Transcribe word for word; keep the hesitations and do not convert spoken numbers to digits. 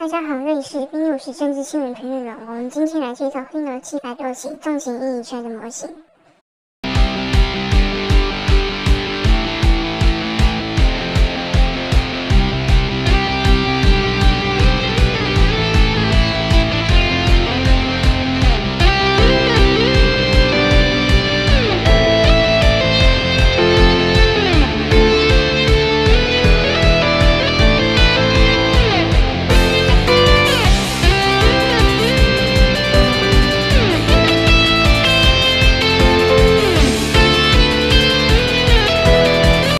大家好，这里是冰又是政治新闻评论员。我们今天来介绍黑牛七百六型重型阴影圈的模型。